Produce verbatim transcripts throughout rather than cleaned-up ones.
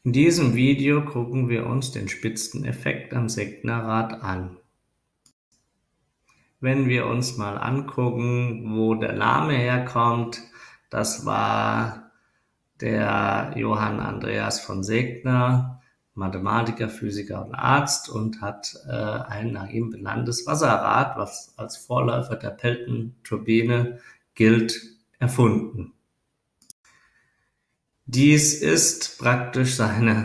In diesem Video gucken wir uns den Spitzeneffekt am Segnerrad an. Wenn wir uns mal angucken, wo der Name herkommt, das war der Johann Andreas von Segner, Mathematiker, Physiker und Arzt, und hat äh, ein nach ihm benanntes Wasserrad, was als Vorläufer der Pelton-Turbine gilt, erfunden. Dies ist praktisch seine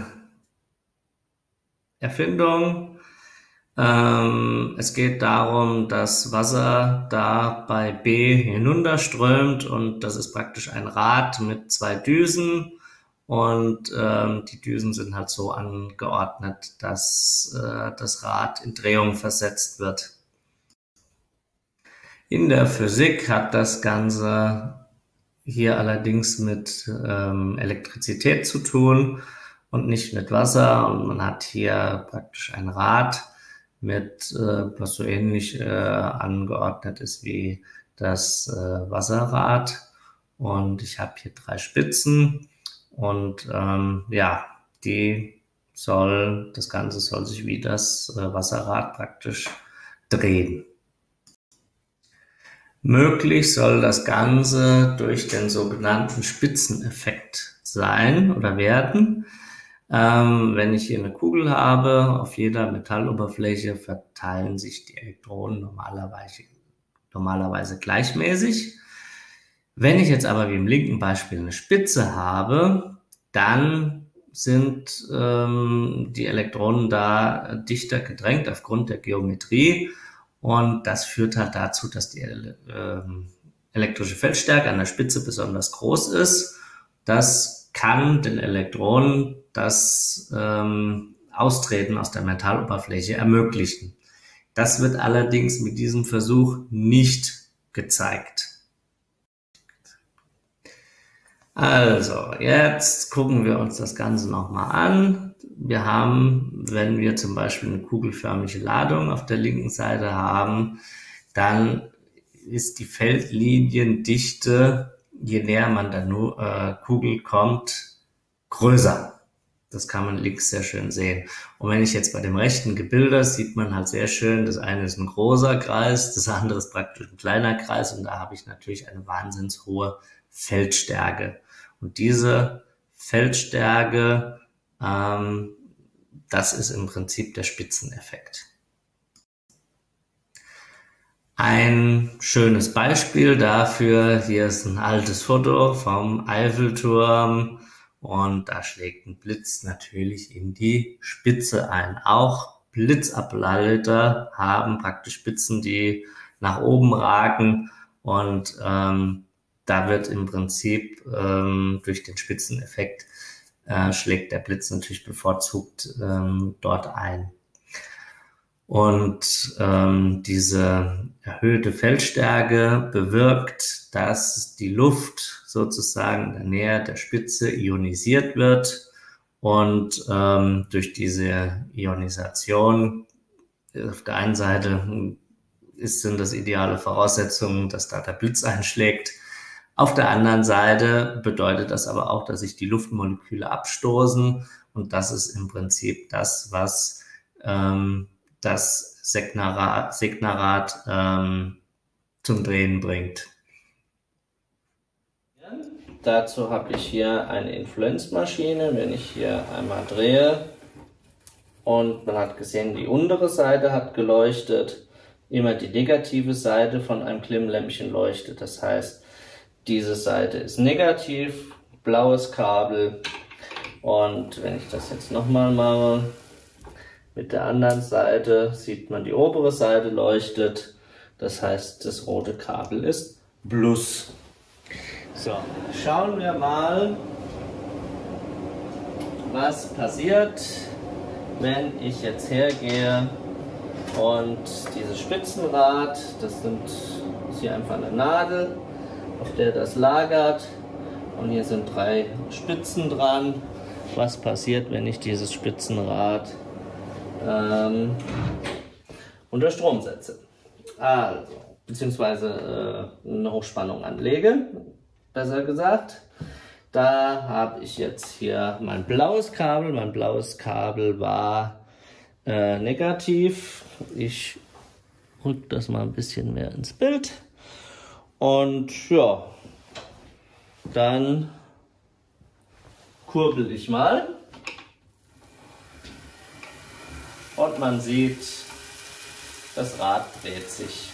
Erfindung. Ähm, es geht darum, dass Wasser da bei B hinunterströmt, und das ist praktisch ein Rad mit zwei Düsen, und ähm, die Düsen sind halt so angeordnet, dass äh, das Rad in Drehung versetzt wird. In der Physik hat das Ganze hier allerdings mit ähm, Elektrizität zu tun und nicht mit Wasser, und man hat hier praktisch ein Rad mit, äh, was so ähnlich äh, angeordnet ist wie das äh, Wasserrad, und ich habe hier drei Spitzen, und ähm, ja, die soll, das Ganze soll sich wie das äh, Wasserrad praktisch drehen. Möglich soll das Ganze durch den sogenannten Spitzeneffekt sein oder werden. Ähm, wenn ich hier eine Kugel habe, auf jeder Metalloberfläche verteilen sich die Elektronen normalerweise, normalerweise gleichmäßig. Wenn ich jetzt aber wie im linken Beispiel eine Spitze habe, dann sind ähm, die Elektronen da dichter gedrängt aufgrund der Geometrie. Und das führt halt dazu, dass die äh, elektrische Feldstärke an der Spitze besonders groß ist. Das kann den Elektronen das ähm, Austreten aus der Metalloberfläche ermöglichen. Das wird allerdings mit diesem Versuch nicht gezeigt. Also, jetzt gucken wir uns das Ganze nochmal an. Wir haben, wenn wir zum Beispiel eine kugelförmige Ladung auf der linken Seite haben, dann ist die Feldliniendichte, je näher man der äh, Kugel kommt, größer. Das kann man links sehr schön sehen. Und wenn ich jetzt bei dem rechten Gebilde, sieht man halt sehr schön, das eine ist ein großer Kreis, das andere ist praktisch ein kleiner Kreis, und da habe ich natürlich eine wahnsinns hohe Feldstärke. Und diese Feldstärke, ähm, das ist im Prinzip der Spitzeneffekt. Ein schönes Beispiel dafür, hier ist ein altes Foto vom Eiffelturm, und da schlägt ein Blitz natürlich in die Spitze ein. Auch Blitzableiter haben praktisch Spitzen, die nach oben ragen, und ähm, da wird im Prinzip ähm, durch den Spitzeneffekt äh, schlägt der Blitz natürlich bevorzugt ähm, dort ein. Und ähm, diese erhöhte Feldstärke bewirkt, dass die Luft sozusagen in der Nähe der Spitze ionisiert wird, und ähm, durch diese Ionisation auf der einen Seite ist, sind das ideale Voraussetzungen, dass da der Blitz einschlägt. Auf der anderen Seite bedeutet das aber auch, dass sich die Luftmoleküle abstoßen, und das ist im Prinzip das, was ähm, das Segnerrad, Segnerrad ähm, zum Drehen bringt. Dazu habe ich hier eine Influenzmaschine. Wenn ich hier einmal drehe, und man hat gesehen, die untere Seite hat geleuchtet, immer die negative Seite von einem Klimmlämpchen leuchtet. Das heißt, diese Seite ist negativ, blaues Kabel, und wenn ich das jetzt nochmal mache, mit der anderen Seite sieht man, die obere Seite leuchtet, das heißt, das rote Kabel ist Plus. So, schauen wir mal, was passiert, wenn ich jetzt hergehe und dieses Spitzenrad, das sind, ist hier einfach eine Nadel, auf der das lagert, und hier sind drei Spitzen dran. Was passiert, wenn ich dieses Spitzenrad ähm, unter Strom setze? Also, beziehungsweise äh, eine Hochspannung anlege, besser gesagt. Da habe ich jetzt hier mein blaues Kabel. Mein blaues Kabel war äh, negativ. Ich rück das mal ein bisschen mehr ins Bild. Und ja, dann kurbel ich mal. Und man sieht, das Rad dreht sich.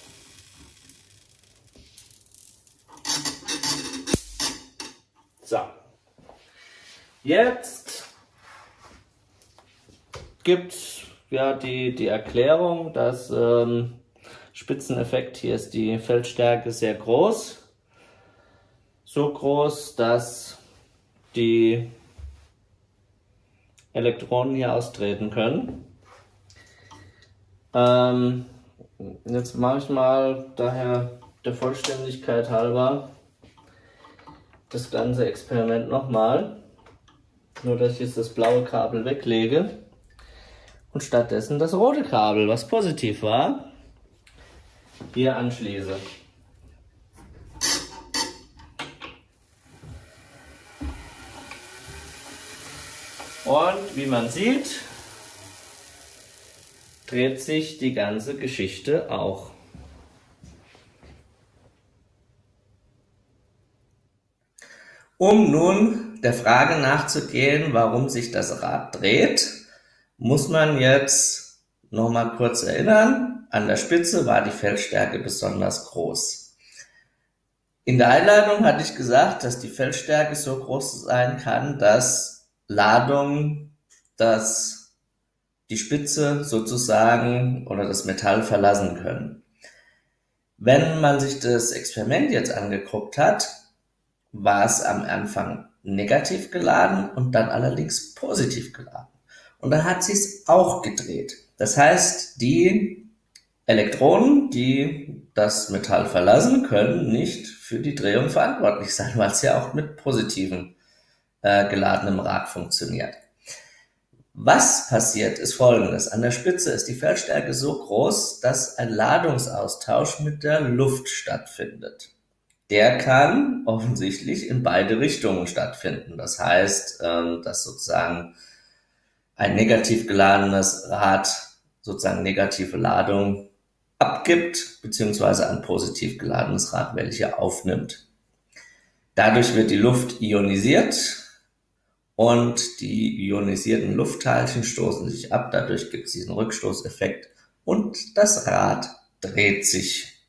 So, jetzt gibt es ja die, die Erklärung, dass ähm, Spitzeneffekt, hier ist die Feldstärke sehr groß. So groß, dass die Elektronen hier austreten können. Ähm, jetzt mache ich mal daher der Vollständigkeit halber das ganze Experiment nochmal, nur dass ich jetzt das blaue Kabel weglege und stattdessen das rote Kabel, was positiv war, hier anschließe. Und wie man sieht, dreht sich die ganze Geschichte auch. Um nun der Frage nachzugehen, warum sich das Rad dreht, muss man jetzt noch mal kurz erinnern, an der Spitze war die Feldstärke besonders groß. In der Einleitung hatte ich gesagt, dass die Feldstärke so groß sein kann, dass Ladungen das, die Spitze sozusagen oder das Metall verlassen können. Wenn man sich das Experiment jetzt angeguckt hat, war es am Anfang negativ geladen und dann allerdings positiv geladen. Und dann hat sie es auch gedreht. Das heißt, die Elektronen, die das Metall verlassen, können nicht für die Drehung verantwortlich sein, weil es ja auch mit positivem äh, geladenem Rad funktioniert. Was passiert, ist Folgendes. An der Spitze ist die Feldstärke so groß, dass ein Ladungsaustausch mit der Luft stattfindet. Der kann offensichtlich in beide Richtungen stattfinden. Das heißt, dass sozusagen ein negativ geladenes Rad sozusagen negative Ladung abgibt, beziehungsweise ein positiv geladenes Rad welche aufnimmt. Dadurch wird die Luft ionisiert und die ionisierten Luftteilchen stoßen sich ab. Dadurch gibt es diesen Rückstoßeffekt und das Rad dreht sich.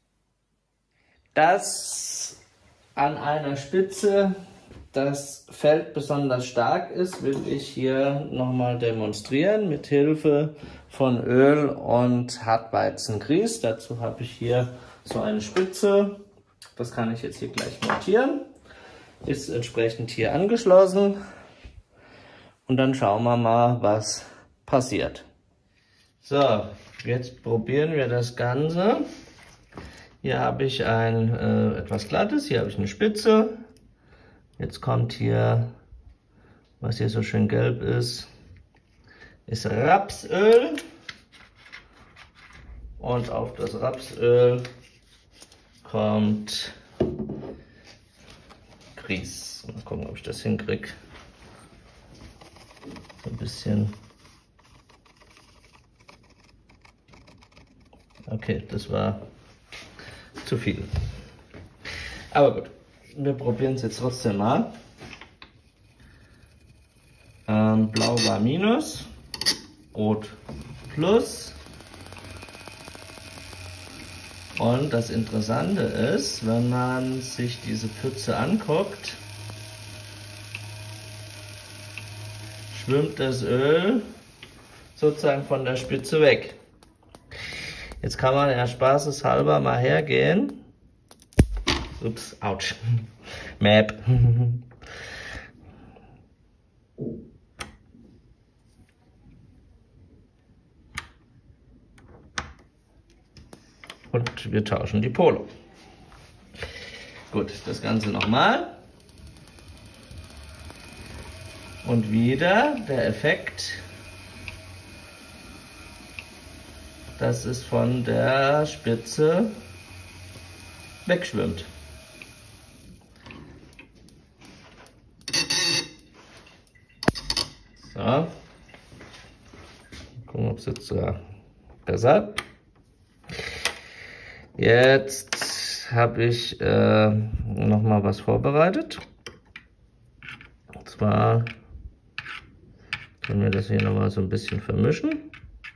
Das an einer Spitze das Feld besonders stark ist, will ich hier nochmal demonstrieren mit Hilfe von Öl und Hartweizengrieß. Dazu habe ich hier so eine Spitze. Das kann ich jetzt hier gleich montieren. Ist entsprechend hier angeschlossen. Und dann schauen wir mal, was passiert. So, jetzt probieren wir das Ganze. Hier habe ich ein äh, etwas glattes, hier habe ich eine Spitze. Jetzt kommt hier, was hier so schön gelb ist, ist Rapsöl. Und auf das Rapsöl kommt Grieß. Mal gucken, ob ich das hinkriege. So ein bisschen. Okay, das war zu viel. Aber gut, wir probieren es jetzt trotzdem mal. Ähm, Blau war Minus, Rot Plus. Und das Interessante ist, wenn man sich diese Pfütze anguckt, schwimmt das Öl sozusagen von der Spitze weg. Jetzt kann man ja spaßeshalber mal hergehen. Ups, ouch. Map. Und wir tauschen die Pole. Gut, das Ganze nochmal. Und wieder der Effekt, dass es von der Spitze wegschwimmt. So. Gucken, ob es jetzt so besser. Jetzt habe ich äh, noch mal was vorbereitet. Und zwar können wir das hier noch mal so ein bisschen vermischen.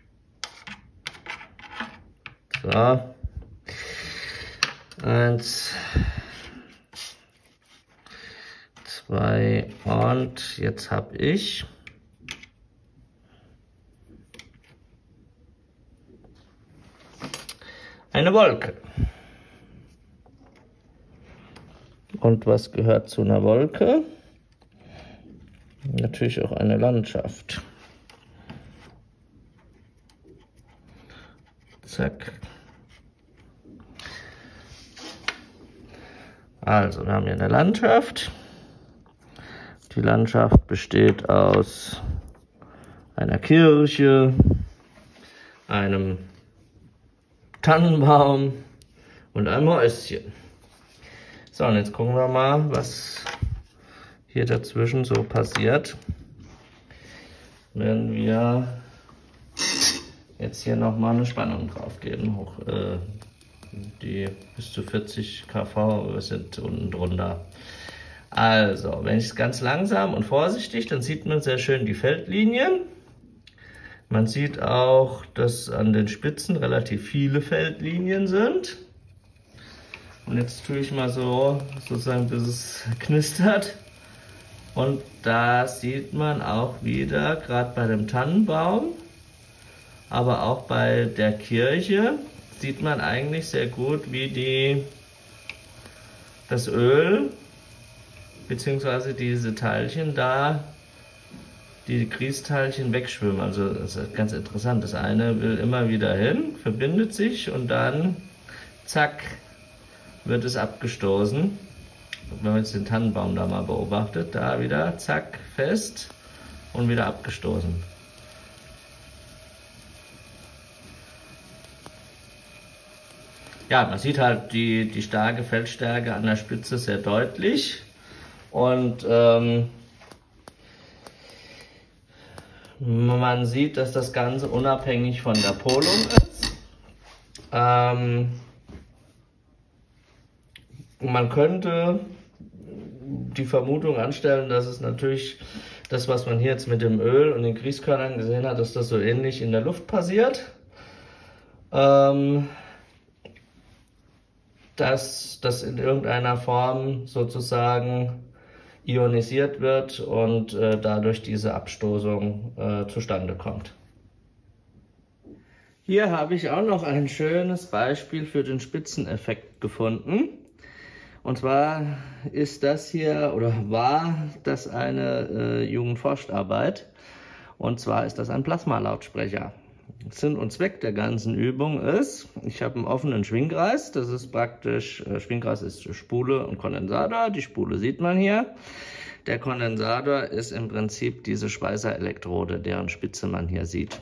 So. Eins, zwei und jetzt habe ich eine Wolke. Und was gehört zu einer Wolke? Natürlich auch eine Landschaft. Zack. Also, wir haben hier eine Landschaft. Die Landschaft besteht aus einer Kirche, einem Tannenbaum und einem Häuschen. So, und jetzt gucken wir mal, was hier dazwischen so passiert, wenn wir jetzt hier nochmal eine Spannung drauf geben. Hoch, äh, die bis zu vierzig Kilovolt sind unten drunter. Also, wenn ich es ganz langsam und vorsichtig, dann sieht man sehr schön die Feldlinien. Man sieht auch, dass an den Spitzen relativ viele Feldlinien sind. Und jetzt tue ich mal so, sozusagen, bis es knistert. Und da sieht man auch wieder, gerade bei dem Tannenbaum, aber auch bei der Kirche, sieht man eigentlich sehr gut, wie die, das Öl, beziehungsweise diese Teilchen da, die Grießteilchen wegschwimmen. Also das ist ganz interessant. Das eine will immer wieder hin, verbindet sich und dann, zack, wird es abgestoßen. Wenn man jetzt den Tannenbaum da mal beobachtet, da wieder, zack, fest und wieder abgestoßen. Ja, man sieht halt die, die starke Feldstärke an der Spitze sehr deutlich und ähm, man sieht, dass das Ganze unabhängig von der Polung ist. Ähm, man könnte die Vermutung anstellen, dass es natürlich das, was man hier jetzt mit dem Öl und den Grießkörnern gesehen hat, dass das so ähnlich in der Luft passiert. Ähm, dass das in irgendeiner Form sozusagen ionisiert wird und äh, dadurch diese Abstoßung äh, zustande kommt. Hier habe ich auch noch ein schönes Beispiel für den Spitzeneffekt gefunden. Und zwar ist das hier, oder war das eine äh, Jugendforscharbeit. Und zwar ist das ein Plasmalautsprecher. Sinn und Zweck der ganzen Übung ist, ich habe einen offenen Schwingkreis, das ist praktisch, äh, Schwingkreis ist Spule und Kondensator, die Spule sieht man hier. Der Kondensator ist im Prinzip diese Schweißerelektrode, deren Spitze man hier sieht.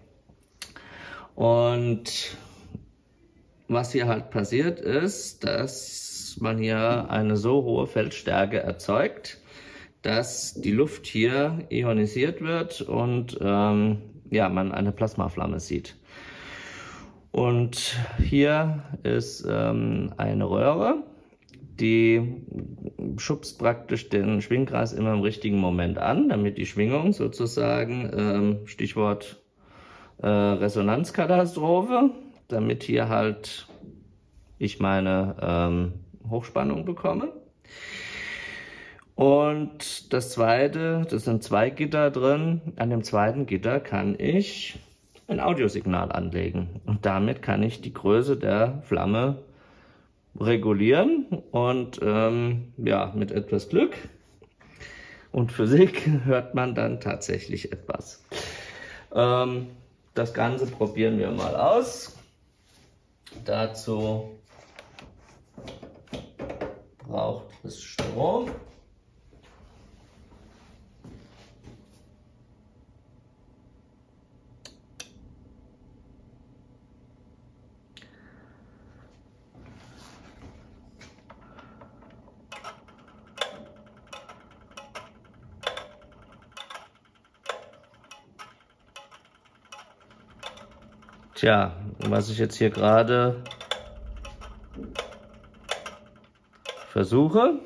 Und was hier halt passiert ist, dass man hier eine so hohe Feldstärke erzeugt, dass die Luft hier ionisiert wird und ähm, ja, man eine Plasmaflamme sieht. Und hier ist ähm, eine Röhre, die schubst praktisch den Schwingkreis immer im richtigen Moment an, damit die Schwingung sozusagen, ähm, Stichwort äh, Resonanzkatastrophe, damit hier halt ich meine ähm, Hochspannung bekomme. Und das zweite, das sind zwei Gitter drin. An dem zweiten Gitter kann ich ein Audiosignal anlegen. Und damit kann ich die Größe der Flamme regulieren. Und ähm, ja, mit etwas Glück und Physik hört man dann tatsächlich etwas. Ähm, das Ganze probieren wir mal aus. Dazu braucht es Strom. Tja, was ich jetzt hier gerade versuche,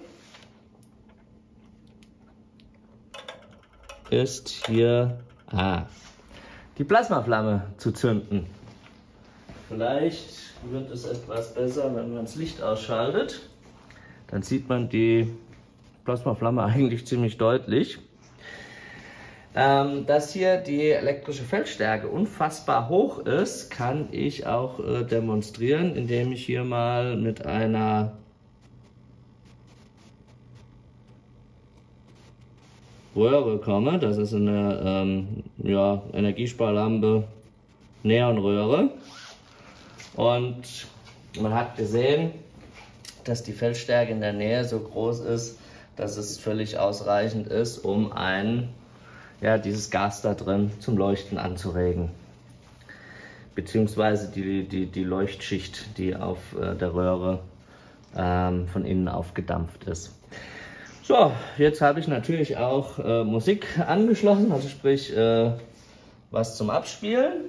ist hier ah, die Plasmaflamme zu zünden. Vielleicht wird es etwas besser, wenn man das Licht ausschaltet. Dann sieht man die Plasmaflamme eigentlich ziemlich deutlich. Ähm, dass hier die elektrische Feldstärke unfassbar hoch ist, kann ich auch äh, demonstrieren, indem ich hier mal mit einer Röhre komme. Das ist eine ähm, ja, Energiesparlampe, Neonröhre. Und man hat gesehen, dass die Feldstärke in der Nähe so groß ist, dass es völlig ausreichend ist, um ein ja, dieses Gas da drin zum Leuchten anzuregen. Beziehungsweise die, die, die Leuchtschicht, die auf äh, der Röhre ähm, von innen aufgedampft ist. So, jetzt habe ich natürlich auch äh, Musik angeschlossen, also sprich äh, was zum Abspielen.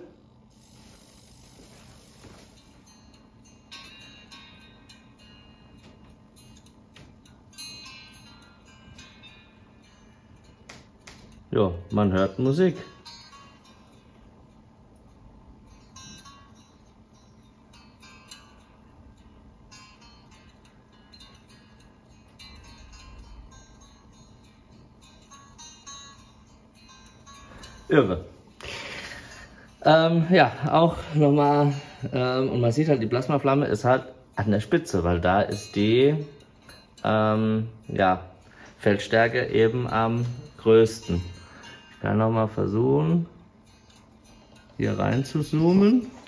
Ja, man hört Musik. Irre. Ähm, ja, auch nochmal, ähm, und man sieht halt, die Plasmaflamme ist halt an der Spitze, weil da ist die ähm, ja, Feldstärke eben am größten. Ich kann nochmal versuchen, hier rein zu zoomen.